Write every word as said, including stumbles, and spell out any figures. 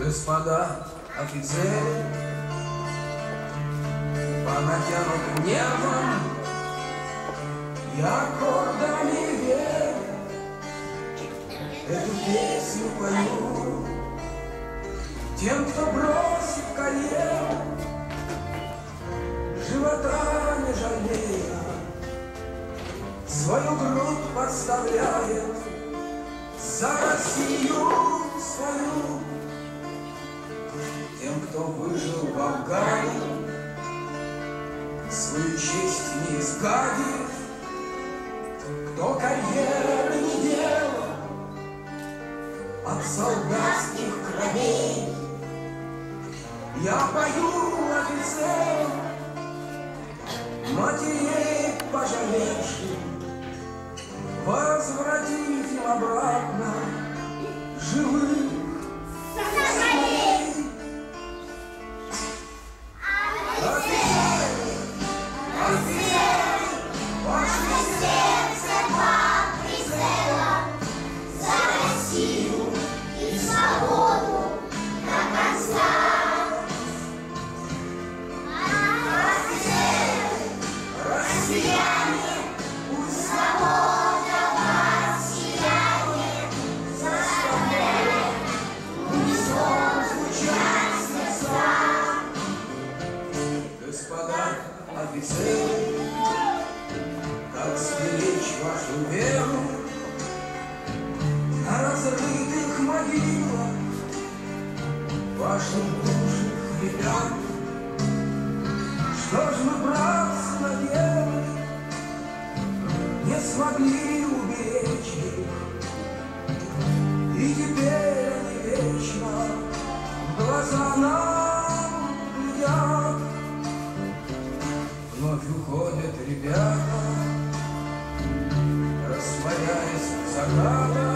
Господа офицеры, по натянутым нервам я аккордами верю, эту песню пою тем, кто бросит карьеру, живота не жалея, свою грудь подставляет за Россию свою. Тем, кто выжил в Афгане, свою честь не изгадив, кто карьеры не делал от солдатских кровей, я пою офицерам, матерей пожалевших, возвратив им обратно живых сыновей. Офицеры, офицеры, ваше сердце под прицелом за Россию и свободу до конца. Офицеры, россияне, пусть свобода вас сияние заставляет унисон звучать сердца. Господа офицеры, как сберечь вашу веру на разрытых могилах ваших души хлебят? Что ж мы, братцы, наделали, не смогли уберечь их, и теперь они вечно в глаза нам глядят. Вновь уходят ребята, растворяясь в загадах.